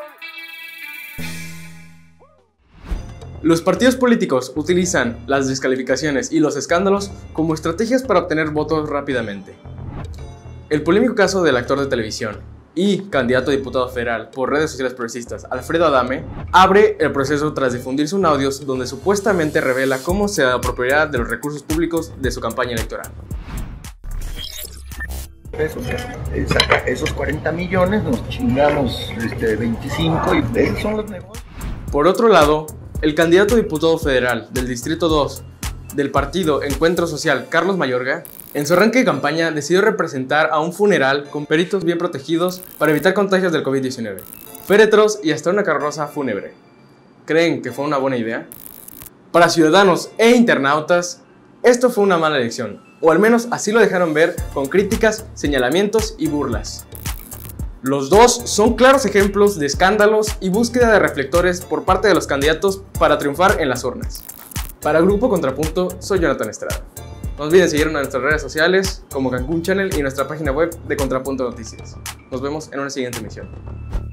Los partidos políticos utilizan las descalificaciones y los escándalos como estrategias para obtener votos rápidamente. El polémico caso del actor de televisión y candidato a diputado federal por redes sociales progresistas, Alfredo Adame, abre el proceso tras difundirse un audio donde supuestamente revela cómo se apropiará de los recursos públicos de su campaña electoral. Saca esos 40 millones, nos chingamos 25 y esos son los negocios. Por otro lado, el candidato a diputado federal del Distrito 2 del partido Encuentro Social, Carlos Mayorga, en su arranque de campaña decidió representar a un funeral con peritos bien protegidos para evitar contagios del COVID-19, féretros y hasta una carroza fúnebre. ¿Creen que fue una buena idea? Para ciudadanos e internautas, esto fue una mala elección, o al menos así lo dejaron ver con críticas, señalamientos y burlas. Los dos son claros ejemplos de escándalos y búsqueda de reflectores por parte de los candidatos para triunfar en las urnas. Para Grupo Contrapunto, soy Jonathan Estrada. No olviden seguirnos en nuestras redes sociales como Cancún Channel y nuestra página web de Contrapunto Noticias. Nos vemos en una siguiente emisión.